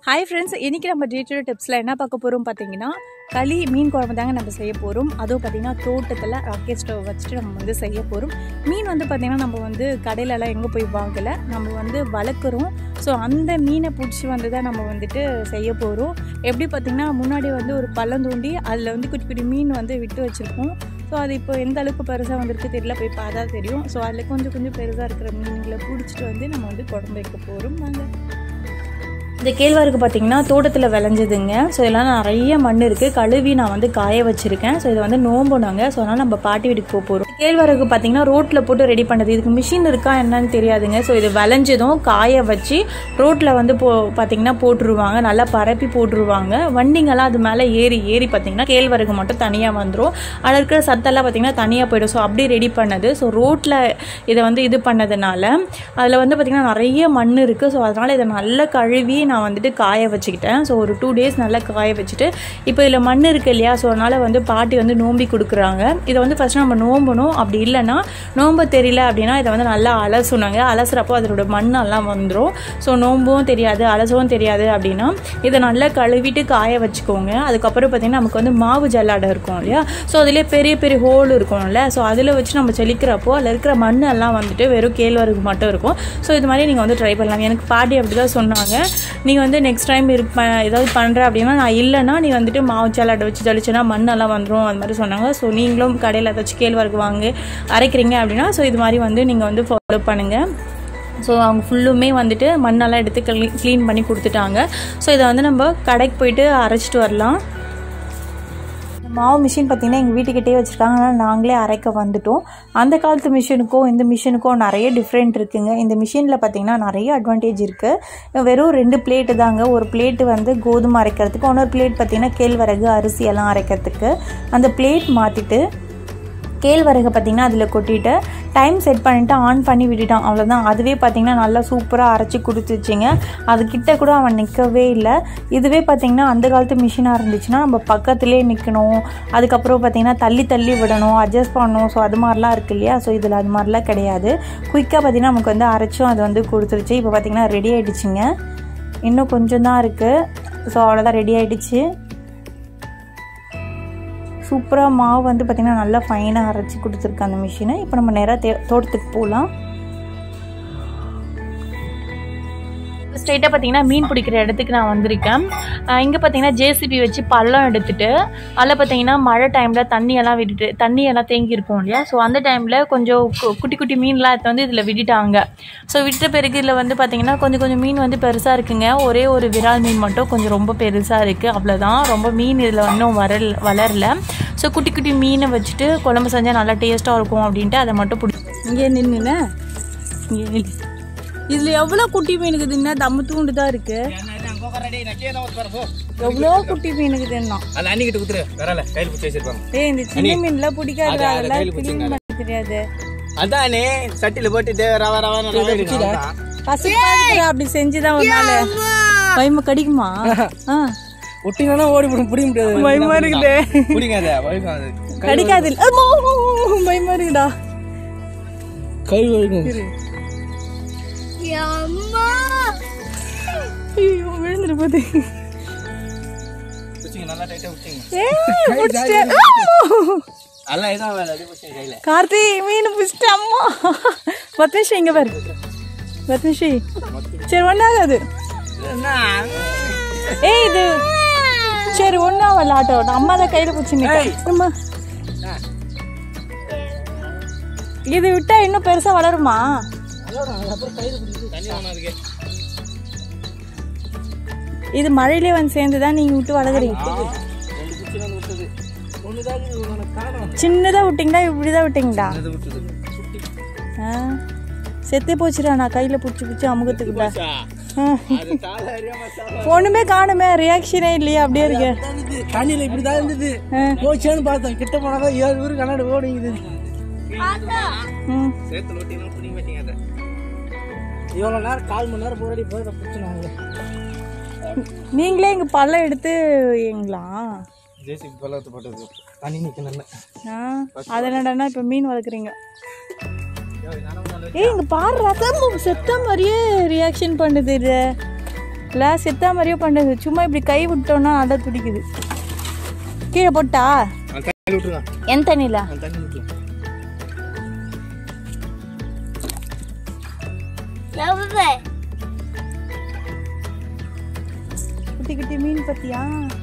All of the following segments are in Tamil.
हाई फ्रेंड्स इनकी நம்ம டீட்டெயில் டிப்ஸ்ல என்ன பார்க்க போறோம் பாத்தீங்கன்னா களி மீன் குழம்பு தாங்க நம்ம செய்ய போறோம். அதுவும் பாத்தீங்கன்னா தோட்டத்துல ராக்கெட் ஸ்டவ் வச்சிட்டு நம்ம வந்து செய்ய போறோம். மீன் வந்து பாத்தீங்கன்னா நம்ம வந்து கடையில எல்லாம் எங்க போய் வாங்கல, நம்ம வந்து வளர்க்குறோம். ஸோ அந்த மீனை பிடிச்சி வந்து தான் நம்ம வந்துட்டு செய்ய போறோம். எப்படி பாத்தீங்கன்னா முன்னாடி வந்து ஒரு பள்ளம் தோண்டி அதில் வந்து குட்டி குட்டி மீன் வந்து விட்டு வச்சிருக்கோம். ஸோ அது இப்போ எந்த அளவுக்கு பெருசாக வந்துருக்கு தெரியல, போய் பார்த்தா தெரியும். ஸோ அதில் கொஞ்சம் கொஞ்சம் பெருசாக இருக்கிற மீன்களை பிடிச்சிட்டு வந்து நம்ம வந்து குழம்பு வைக்க போகிறோம். நாங்கள் இந்த கேழ்வரகு பார்த்திங்கன்னா தோட்டத்தில் விளைஞ்சதுங்க. ஸோ இதெல்லாம் நிறைய மண் இருக்குது, கழுவி நான் வந்து காய வச்சுருக்கேன். ஸோ இதை வந்து நோம்புனாங்க. ஸோ அதனால் நம்ம பாட்டி வீட்டுக்கு போக போகிறோம். கேழ்வரகு பார்த்திங்கன்னா ரோட்டில் போட்டு ரெடி பண்ணுறது, இதுக்கு மிஷின் இருக்கா என்னன்னு தெரியாதுங்க. ஸோ இது விளைஞ்சதும் காய வச்சு ரோட்டில் வந்து பார்த்திங்கன்னா போட்டுருவாங்க, நல்லா பரப்பி போட்டுருவாங்க. வண்டிங்கெல்லாம் அது மேலே ஏறி பார்த்திங்கன்னா கேழ்வரகு மட்டும் தனியாக வந்துடும், அதில் இருக்கிற சத்தெல்லாம் பார்த்திங்கன்னா தனியாக போய்டும். ஸோ அப்படி ரெடி பண்ணது. ஸோ ரோட்டில் இதை வந்து இது பண்ணதுனால அதில் வந்து பார்த்திங்கன்னா நிறைய மண் இருக்குது. ஸோ அதனால் இதை நல்லா கழுவி நான் வந்துட்டு காய வச்சுக்கிட்டேன். ஸோ ஒரு 2 days நல்லா காய வச்சுட்டு இப்போ இதில் மண் இருக்குது இல்லையா, ஸோ அதனால் வந்து பாட்டி வந்து நோம்பி கொடுக்குறாங்க. இதை வந்து ஃபஸ்ட்டு நம்ம நோம்பணும். அப்படி இல்லைன்னா நோம்ப தெரியல அப்படின்னா இதை வந்து நல்லா அலசுனாங்க. அலசுறப்போ அதோட மண்ணெல்லாம் வந்துடும். ஸோ நோம்பவும் தெரியாது அலசவும் தெரியாது அப்படின்னா இதை நல்லா கழுவிட்டு காய வச்சுக்கோங்க. அதுக்கப்புறம் பார்த்திங்கன்னா நமக்கு வந்து மாவு ஜல்லாடை இருக்கும் இல்லையா, ஸோ அதிலே பெரிய பெரிய ஹோல் இருக்கும்ல, ஸோ அதில் வச்சு நம்ம செலிக்கிறப்போ அதில் இருக்கிற மண்ணெல்லாம் வந்துட்டு வெறும் கேழ்வரகு மட்டும் இருக்கும். ஸோ இது மாதிரி நீங்கள் வந்து ட்ரை பண்ணலாம். எனக்கு பாட்டி அப்படி தான் சொன்னாங்க, நீங்கள் வந்து நெக்ஸ்ட் டைம் ஏதாவது பண்ணுற அப்படின்னா, நான் இல்லைன்னா நீ வந்துட்டு மாவு ஜல்லாடை வச்சு ஜலிச்சுன்னா மண்ணெல்லாம் வந்துடும் அது மாதிரி சொன்னாங்க. ஸோ நீங்களும் கடையில் ஏதாச்சும் கேழ்வரகு வாங்கி அரைக்கிறீங்க அப்படின்னா ஸோ இது மாதிரி வந்து நீங்கள் வந்து ஃபாலோ பண்ணுங்கள். ஸோ அவங்க ஃபுல்லுமே வந்துட்டு மண்ணெல்லாம் எடுத்து க்ளீன் பண்ணி கொடுத்துட்டாங்க. ஸோ இதை வந்து நம்ம கடைக்கு போயிட்டு அரைச்சிட்டு வரலாம். மாவு மிஷின் பார்த்திங்கன்னா எங்கள் வீட்டுக்கிட்டே வச்சுருக்காங்க, ஆனால் நாங்களே அரைக்க வந்துட்டோம். அந்த காலத்து மிஷினுக்கும் இந்த மிஷினுக்கும் நிறைய டிஃப்ரெண்ட் இருக்குங்க. இந்த மிஷினில் பார்த்திங்கன்னா நிறைய அட்வான்டேஜ் இருக்குது. வெறும் 2 பிளேட்டு தாங்க. ஒரு பிளேட்டு வந்து கோதுமை அரைக்கிறதுக்கு, இன்னொரு பிளேட் பார்த்திங்கன்னா கேழ்வரகு அரிசியெல்லாம் அரைக்கிறதுக்கு. அந்த பிளேட் மாற்றிட்டு கேழ்வரகு பார்த்திங்கன்னா அதில் கொட்டிட்டு டைம் செட் பண்ணிவிட்டு ஆன் பண்ணி விட்டுட்டான், அவ்வளோதான். அதுவே பார்த்திங்கன்னா நல்லா சூப்பராக அரைச்சி கொடுத்துச்சிங்க. அதுக்கிட்ட கூட அவன் நிற்கவே இல்லை. இதுவே பார்த்திங்கன்னா அந்த காலத்து மிஷினாக இருந்துச்சுன்னா நம்ம பக்கத்துலேயே நிற்கணும், அதுக்கப்புறம் பார்த்திங்கன்னா தள்ளி தள்ளி விடணும், அட்ஜஸ்ட் பண்ணணும். ஸோ அது மாதிரிலாம் இருக்குது இல்லையா. ஸோ இதில் அது மாதிரிலாம் கிடையாது. குயிக்காக பார்த்திங்கன்னா நமக்கு வந்து அரைச்சும் அது வந்து கொடுத்துருச்சு. இப்போ பார்த்திங்கன்னா ரெடி ஆகிடுச்சிங்க, இன்னும் கொஞ்சம் தான் இருக்குது. ஸோ அவ்வளோதான், ரெடி ஆகிடுச்சு. சூப்பராக மாவு வந்து பார்த்திங்கன்னா நல்லா ஃபைனாக அரைச்சி கொடுத்துருக்கு அந்த மிஷினை. இப்போ நம்ம நேராக தோட்டத்துக்கு போகலாம். ஸ்ட்ரெயிட்டாக பார்த்திங்கன்னா மீன் பிடிக்கிற இடத்துக்கு நான் வந்திருக்கேன். இங்கே பார்த்திங்கன்னா ஜேசிபி வச்சு பள்ளம் எடுத்துகிட்டு அதில் பார்த்திங்கன்னா மழை டைமில் தண்ணியெல்லாம் தேங்கியிருக்கும் இல்லையா. ஸோ அந்த டைமில் கொஞ்சம் குட்டி குட்டி மீன்லாம் எடுத்து வந்து இதில் விட்டுட்டாங்க. ஸோ விட்ட பிறகு இதில் வந்து பார்த்திங்கன்னா கொஞ்சம் மீன் வந்து பெருசாக இருக்குங்க. ஒரே ஒரு விரால் மீன் மட்டும் கொஞ்சம் ரொம்ப பெருசாக இருக்குது, அவ்வளோதான். ரொம்ப மீன் இதில் இன்னும் வளரல. ஸோ குட்டி குட்டி மீனை வச்சுட்டு குழம்பு செஞ்சால் நல்லா டேஸ்ட்டாக இருக்கும் அப்படின்ட்டு அதை மட்டும் இங்கே நின்றுங்க. இங்கே இதுல எவ்வளவு குட்டி மீன் இருக்குதுன்னா தம்மு தூண்டு தான் இருக்கு. எவ்வளோ குட்டி மீன் இருக்குதுன்னா இந்த சின்ன மீன்ல பிடிக்காது, அதெல்லாம் கிளீன் பண்ண தெரியாது. அதானே சட்டில போட்டு அப்படி செஞ்சுதான் ஒரு நாள் பயமா கடிக்குமா ஒட்டினா ஓடி பிடிக்க முடியாது, பயமா இருக்குது. கடிக்காது, பயமா இருக்குடா. கை வலிக்கும். விழுந்துட்டு போகுது. கார்த்தி மீன் பிடிச்சிட்டு அம்மா பத்மிஷி இங்க பாரு, பத்மிஷி சரி ஒன்னாகாது. ஏய் இது சரி ஒன்னாவல ஆட்டோ, அம்மா தான் கையில பிடிச்சிருந்தேன். இது விட்டா இன்னும் பெருசா வளருமா? இது மழையிலே வந்து சேர்ந்துதான் நீங்க விட்டு வளர்க்குறீங்க. சின்னதா விட்டீங்களா, இப்படிதான் விட்டீங்களா? செத்தே போச்சுடா, நான் கையில பிடிச்சி அமுகத்துக்குள்ள ஒண்ணுமே காணுமே, ரியாக்ஷனே இல்லையா, அப்படியே இருக்கு. தண்ணியில இப்படிதான் இருந்தது, போச்சேன்னு பார்த்தோம். கிட்ட போனாதான் 7 ஊர் கண்ணாடி ஓடிங்குது. இவ்வளோ நேரம் 1/4 மணி நேரம் போராடி போய் பிடிச்சினாங்க. நீங்களே இங்கே பள்ளம் எடுத்து எங்களா ஜேசிபி பள்ளத்தை போட்டது தண்ணி நிற்கல. அதனாடனா இப்போ மீன் வளர்க்குறீங்க. ஏய் இங்கே பாரு, ரத்தம் செத்த மாதிரியே ரியாக்ஷன் பண்ணுது. இது இல்லை செத்தா மாதிரியே பண்ணுது. சும்மா இப்படி கை விட்டோன்னா நல்லா துடிக்குது. கீழே போட்டா என் தண்ணியில குட்டி குட்டி மீன் பத்தியா?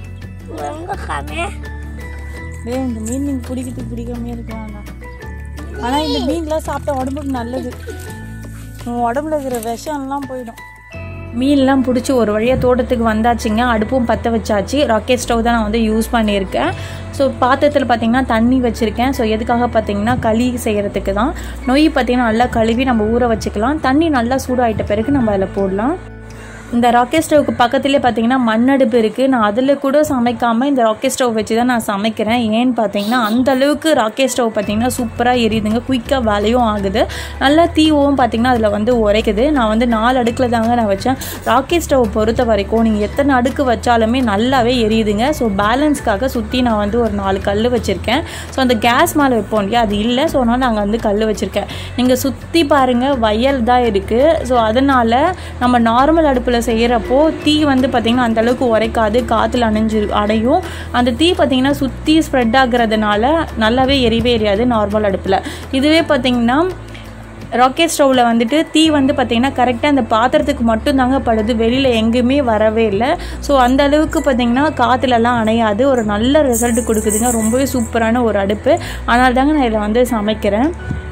இந்த மீன் நீங்க பிடிக்கிறதுக்கு பிடிக்காமே இருக்கலாம். ஆனா இந்த மீன்லாம் சாப்பிட்டா உடம்புக்கு நல்லது. உடம்புல இருக்கிற விஷம்லாம் போயிடும். மீன்லாம் பிடிச்சி ஒரு வழியாக தோட்டத்துக்கு வந்தாச்சுங்க. அடுப்பும் பற்ற வச்சாச்சு. ராக்கெட் ஸ்டவ் தான் நான் வந்து யூஸ் பண்ணியிருக்கேன். ஸோ பாத்திரத்தில் பார்த்திங்கன்னா தண்ணி வச்சுருக்கேன். ஸோ எதுக்காக பார்த்திங்கன்னா களி செய்கிறதுக்கு தான். நொய் பார்த்திங்கன்னா நல்லா கழுவி நம்ம ஊற வச்சுக்கலாம். தண்ணி நல்லா சூடாகிட்ட பிறகு நம்ம அதில் போடலாம். இந்த ராக்கெட் ஸ்டவ்வுக்கு பக்கத்துலேயே பார்த்தீங்கன்னா மண்ணடுப்பு இருக்குது. நான் அதில் கூட சமைக்காமல் இந்த ராக்கெட் ஸ்டவ் வச்சு தான் நான் சமைக்கிறேன். ஏன்னு பார்த்தீங்கன்னா அந்தளவுக்கு ராக்கெட் ஸ்டவ் பார்த்திங்கன்னா சூப்பராக எரியுதுங்க. குயிக்காக வேலையும் ஆகுது. நல்லா தீவும் பார்த்திங்கன்னா அதில் வந்து உரைக்குது. நான் வந்து 4 அடுக்கில் தாங்க நான் வச்சேன். ராக்கெட் ஸ்டவ் பொறுத்த வரைக்கும் நீங்கள் எத்தனை அடுக்கு வச்சாலுமே நல்லாவே எரியுதுங்க. ஸோ பேலன்ஸ்க்காக சுற்றி நான் வந்து ஒரு 4 கல் வச்சுருக்கேன். ஸோ அந்த கேஸ் மேலே வைப்போம் இல்லையா, அது இல்லை. ஸோ அதனால் நாங்கள் வந்து கல் வச்சுருக்கேன். நீங்கள் சுற்றி பாருங்கள், வயல் தான் இருக்குது. ஸோ அதனால் நம்ம நார்மல் அடுப்பில் செய்கிறப்போ தீ வந்து பார்த்திங்கன்னா அந்தளவுக்கு உரைக்காது, காற்றுல அடையும். அந்த தீ பார்த்திங்கன்னா சுற்றி ஸ்ப்ரெட் ஆகுறதுனால நல்லாவே எரியாது நார்மல் அடுப்பில். இதுவே பார்த்திங்கன்னா ராக்கெட் ஸ்டவ்வில் வந்துட்டு தீ வந்து பார்த்திங்கன்னா கரெக்டாக அந்த பாத்திரத்துக்கு மட்டும்தாங்க படுது, வெளியில் எங்கேயுமே வரவே இல்லை. ஸோ அந்த அளவுக்கு பார்த்திங்கன்னா காற்றுலலாம் அணையாது. ஒரு நல்ல ரிசல்ட் கொடுக்குதுங்க. ரொம்பவே சூப்பரான ஒரு அடுப்பு. அதனால தாங்க நான் இதில் வந்து சமைக்கிறேன்.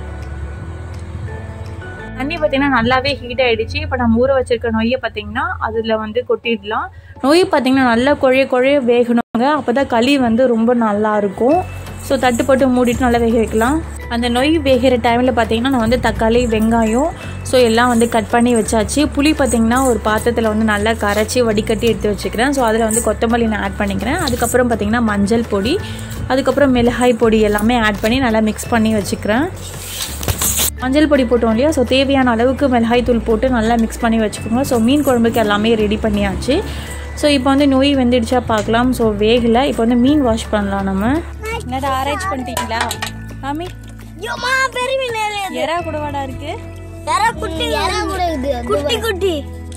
தண்ணி பார்த்திங்கன்னா நல்லாவே ஹீட் ஆகிடுச்சு. இப்போ நம்ம ஊற வச்சுருக்க நொய்யை பார்த்திங்கன்னா அதில் வந்து கொட்டிடலாம். நொய் பார்த்திங்கன்னா நல்லா குழைய வேகணுங்க. அப்போ தான் களி வந்து ரொம்ப நல்லாயிருக்கும். ஸோ தட்டு போட்டு மூடிட்டு நல்லா வேக வைக்கலாம். அந்த நொய் வேகிற டைமில் பார்த்திங்கன்னா நான் வந்து தக்காளி, வெங்காயம் ஸோ எல்லாம் வந்து கட் பண்ணி வச்சாச்சு. புளி பார்த்திங்கன்னா ஒரு பாத்திரத்தில் வந்து நல்லா கரைச்சி வடிகட்டி எடுத்து வச்சுக்கிறேன். ஸோ அதில் வந்து கொத்தமல்லி நான் ஆட் பண்ணிக்கிறேன். அதுக்கப்புறம் பார்த்திங்கன்னா மஞ்சள் பொடி, அதுக்கப்புறம் மிளகாய் பொடி எல்லாமே ஆட் பண்ணி நல்லா மிக்ஸ் பண்ணி வச்சுக்கிறேன். மஞ்சள் பொடி போட்டோம் இல்லையா, ஸோ தேவையான அளவுக்கு மிளகாய் தூள் போட்டு நல்லா மிக்ஸ் பண்ணி வச்சுக்கோங்க. ஸோ மீன் குழம்புக்கு எல்லாமே ரெடி பண்ணியாச்சு. ஸோ இப்போ வந்து நொய் வெந்துடுச்சா பார்க்கலாம். ஸோ வேகலை. இப்போ வந்து மீன் வாஷ் பண்ணலாம். நம்ம என்னடா ஆரேஞ்ச் பண்ணிட்டீங்களா மாமி? எறா கூட வாடா இருக்கு. குட்டி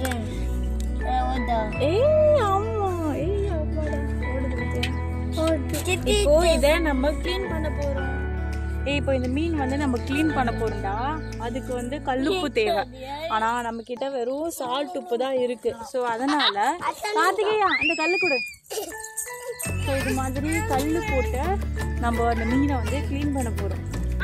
இப்போ இதை நம்ம கிளீன் பண்ண போறோம். இப்போ இந்த மீன் வந்து நம்ம கிளீன் பண்ண போறோம்டா. அதுக்கு வந்து கல்லுப்பு தேவை. ஆனா நம்ம கிட்ட வெறும் சால்ட் உப்பு தான் இருக்கு. ஸோ அதனால பார்த்துக்கையா அந்த கல்லு கொடு. ஸோ இது மாதிரி கல்லு போட்டு நம்ம அந்த மீனை வந்து கிளீன் பண்ண போறோம்.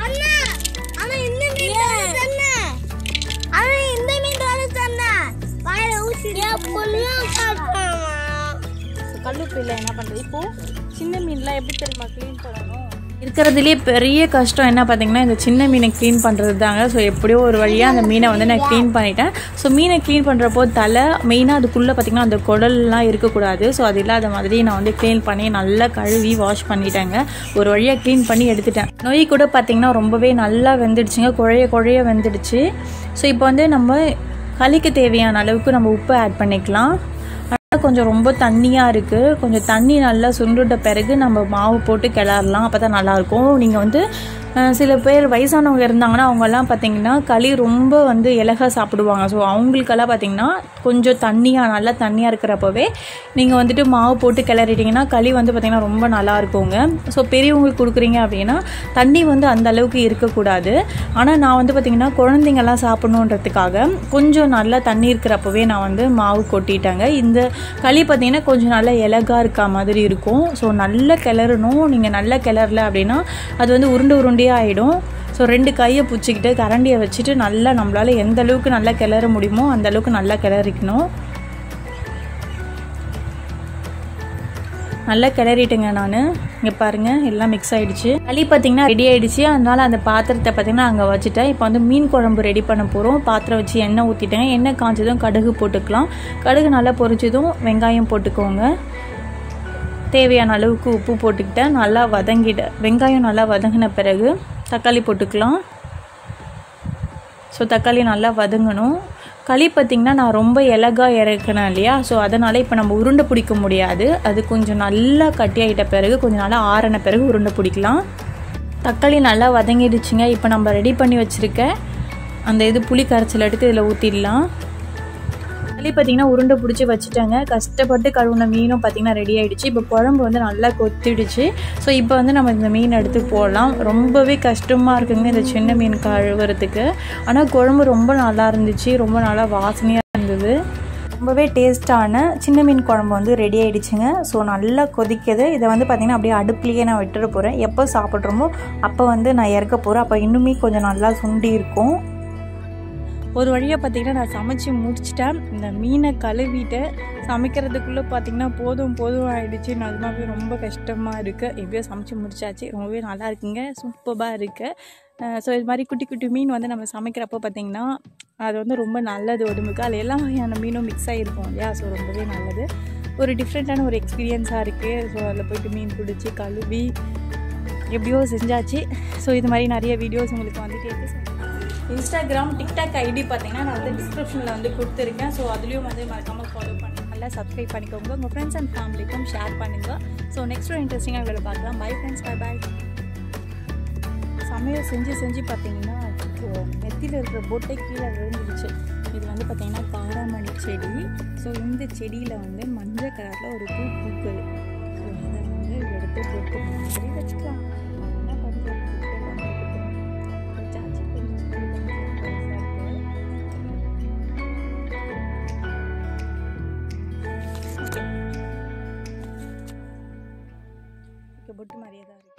கல்லுப்பு இல்லை என்ன பண்றது. இப்போ சின்ன மீன்லாம் எப்படி தெரியுமா கிளீன் பண்ணணும்? இருக்கிறதுலே பெரிய கஷ்டம் என்ன பார்த்தீங்கன்னா இந்த சின்ன மீனை க்ளீன் பண்ணுறது தாங்க. ஸோ எப்படியோ ஒரு வழியாக அந்த மீனை வந்து நான் க்ளீன் பண்ணிட்டேன். ஸோ மீனை க்ளீன் பண்ணுறப்போ தலை மெயினாக அதுக்குள்ளே பார்த்திங்கன்னா அந்த குடல்லாம் இருக்கக்கூடாது. ஸோ அது இல்லாத மாதிரி நான் வந்து க்ளீன் பண்ணி நல்லா கழுவி வாஷ் பண்ணிட்டேங்க. ஒரு வழியாக க்ளீன் பண்ணி எடுத்துட்டேன். நொய் கூட பார்த்திங்கன்னா ரொம்பவே நல்லா வெந்துடுச்சுங்க. குழைய வெந்துடுச்சு. ஸோ இப்போ வந்து நம்ம களிக்கு தேவையான அளவுக்கு நம்ம உப்பு ஆட் பண்ணிக்கலாம். கொஞ்சம் ரொம்ப தண்ணியாக இருக்குது. கொஞ்சம் தண்ணி நல்லா சுண்டுட்ட பிறகு நம்ம மாவு போட்டு கிளறலாம். அப்போ தான் நல்லாயிருக்கும். நீங்கள் வந்து சில பேர் வயசானவங்க இருந்தாங்கன்னா அவங்கெல்லாம் பார்த்திங்கன்னா களி ரொம்ப வந்து இலகா சாப்பிடுவாங்க. ஸோ அவங்களுக்கெல்லாம் பார்த்திங்கன்னா கொஞ்சம் நல்லா தண்ணியாக இருக்கிறப்பவே நீங்கள் வந்துட்டு மாவு போட்டு கிளறிட்டிங்கன்னா களி வந்து பார்த்திங்கன்னா ரொம்ப நல்லா இருக்குங்க. ஸோ பெரியவங்களுக்கு கொடுக்குறீங்க அப்படின்னா தண்ணி வந்து அந்த அளவுக்கு இருக்கக்கூடாது. ஆனால் நான் வந்து பார்த்திங்கன்னா குழந்தைங்கள்லாம் சாப்பிடணுன்றதுக்காக கொஞ்சம் நல்லா தண்ணி இருக்கிறப்பவே நான் வந்து மாவு கொட்டிட்டேங்க. இந்த களி பார்த்திங்கன்னா கொஞ்சம் நல்லா இலகா இருக்க மாதிரி இருக்கும். ஸோ நல்லா கிளறணும். நீங்கள் நல்லா கிளறல அப்படின்னா அது வந்து உருண்டை ஆகிடும். ஸோ 2 கையை பிடிச்சிக்கிட்டு கரண்டியை வச்சுட்டு நல்லா நம்மளால் எந்த அளவுக்கு நல்லா கிளற முடியுமோ அந்த அளவுக்கு நல்லா கிளறிக்கணும். நல்லா கிளறிட்டுங்க. நான் இங்கே பாருங்கள் எல்லாம் மிக்ஸ் ஆகிடுச்சு. களி பார்த்திங்கன்னா ரெடி ஆகிடுச்சு. அதனால் அந்த பாத்திரத்தை பார்த்திங்கன்னா அங்கே வச்சுட்டேன். இப்போ வந்து மீன் குழம்பு ரெடி பண்ண போகிறோம். பாத்திரம் வச்சு எண்ணெய் ஊற்றிட்டேங்க. எண்ணெய் காய்ச்சதும் கடுகு போட்டுக்கலாம். கடுகு நல்லா பொரிச்சதும் வெங்காயம் போட்டுக்கோங்க. தேவையான அளவுக்கு உப்பு போட்டுக்கிட்டேன். நல்லா வெங்காயம் நல்லா வதங்கின பிறகு தக்காளி போட்டுக்கலாம். ஸோ தக்காளி நல்லா வதங்கணும். களி பார்த்திங்கன்னா நான் ரொம்ப இலகா இறக்கினேன் இல்லையா, ஸோ அதனால் இப்போ நம்ம உருண்டை பிடிக்க முடியாது. அது கொஞ்சம் நல்லா கட்டியாகிட்ட பிறகு கொஞ்சம் நல்லா ஆறின பிறகு உருண்டை பிடிக்கலாம். தக்காளி நல்லா வதங்கிடுச்சுங்க. இப்போ நம்ம ரெடி பண்ணி வச்சுருக்க அந்த புளி கரைச்சல் எடுத்து இதில் ஊற்றிடலாம். களி பார்த்திங்கன்னா உருண்டை பிடிச்சி வச்சுட்டாங்க. கஷ்டப்பட்டு கழுவுன மீனும் பார்த்திங்கன்னா ரெடி ஆகிடுச்சு. இப்போ குழம்பு வந்து நல்லா கொத்திடுச்சு. ஸோ இப்போ வந்து நம்ம இந்த மீன் எடுத்து போடலாம். ரொம்பவே கஷ்டமாக இருக்குங்க இந்த சின்ன மீன் கழுவுறதுக்கு. ஆனால் குழம்பு ரொம்ப நல்லா இருந்துச்சு, ரொம்ப நல்லா வாசனையாக இருந்தது. ரொம்பவே டேஸ்ட்டான சின்ன மீன் குழம்பு வந்து ரெடி ஆகிடுச்சுங்க. ஸோ நல்லா கொதிக்குது. இதை வந்து பார்த்திங்கன்னா அப்படியே அடுப்புலேயே நான் விட்டுட போகிறேன். எப்போ சாப்பிட்றோமோ அப்போ வந்து நான் இறக்க போகிறேன். அப்போ இன்னுமே கொஞ்சம் நல்லா சுண்டி இருக்கும். ஒரு வழியாக பார்த்திங்கன்னா நான் சமைச்சு முடிச்சிட்டேன். இந்த மீனை கழுவிட்டு சமைக்கிறதுக்குள்ளே பார்த்திங்கன்னா போதும் ஆகிடுச்சு. நிஜமாவே ரொம்ப கஷ்டமாக இருக்குது. எப்படியோ சமைச்சு முடிச்சாச்சு. ரொம்பவே நல்லா இருக்குங்க, சூப்பராக இருக்குது. ஸோ இது மாதிரி குட்டி குட்டி மீன் வந்து நம்ம சமைக்கிறப்போ பார்த்திங்கன்னா அது வந்து ரொம்ப நல்லது உடம்புக்கு. அதில் எல்லா வகையான மீனும் மிக்ஸ் ஆகிருக்கும் இல்லையா. ஸோ ரொம்பவே நல்லது. ஒரு டிஃப்ரெண்ட்டான ஒரு எக்ஸ்பீரியன்ஸாக இருக்குது. ஸோ அதில் போய்ட்டு மீன் பிடிச்சி கழுவி எப்படியோ செஞ்சாச்சு. ஸோ இது மாதிரி நிறைய வீடியோஸ் உங்களுக்கு வந்துட்டே இருக்குது. இன்ஸ்டாகிராம், டிக்டாக் ஐடி பார்த்திங்கன்னா நான் வந்து டிஸ்கிரிப்ஷனில் வந்து கொடுத்துருக்கேன். ஸோ அதுலேயும் வந்து மறக்காமல் ஃபாலோ பண்ணி நல்லா சப்ஸ்கிரைப் பண்ணிக்கோங்க. உங்கள் ஃப்ரெண்ட்ஸ் அண்ட் ஃபேமிலிக்கும் ஷேர் பண்ணுங்கள். ஸோ நெக்ஸ்ட் ஒரு இன்ட்ரெஸ்டிங்காக வீடியோ பார்க்கலாம். Bye friends, bye bye. சமையல் செஞ்சு பார்த்திங்கன்னா நெத்தியில் இருக்கிற பொட்டை கீழே விழுந்துடுச்சு. இது வந்து பார்த்திங்கன்னா காராமணி செடி. ஸோ இந்த செடியில் வந்து மஞ்சள் கலரில் ஒரு பூ பூக்குது. ஸோ அதை வந்து எடுத்து பொட்டு மாதிரி வச்சுக்கலாம். என்ன பண்ணுறது, பொட்டு மாதிரியே தான் இருக்குது.